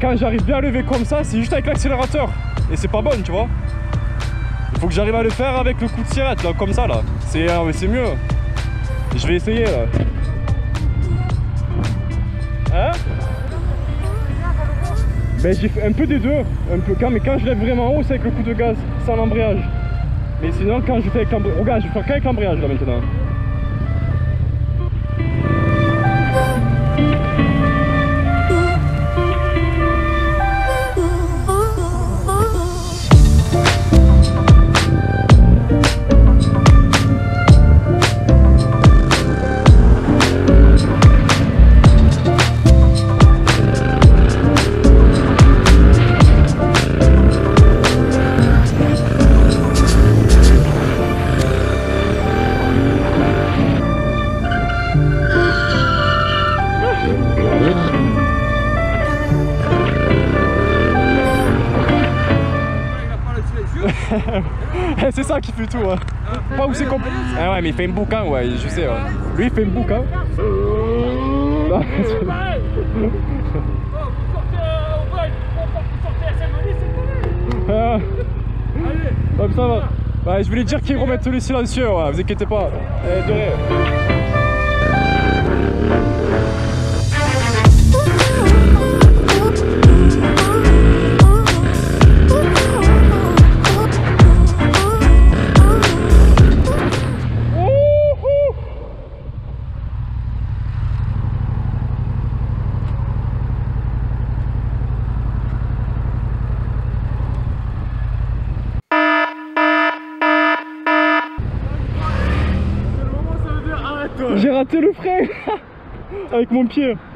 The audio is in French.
quand j'arrive bien à lever comme ça, c'est juste avec l'accélérateur. Et c'est pas bon, tu vois. Il faut que j'arrive à le faire avec le coup de sirette, là, comme ça, là. C'est mieux. Je vais essayer, là. Hein? Ben j'ai fait un peu des deux, un peu mais quand je lève vraiment haut c'est avec le coup de gaz, sans l'embrayage. Mais sinon quand je fais avec l'embrayage, regarde je vais faire qu'avec l'embrayage là maintenant. C'est ça qui fait tout, hein. Pas où c'est compliqué. Ah ouais, mais il fait un boucan, ouais, je sais. Ouais. Lui, il fait un boucan. Comme ça va. Ouais, je voulais dire qu'il remette le silencieux, ouais, vous inquiétez pas. De rien. J'ai raté le frein avec mon pied.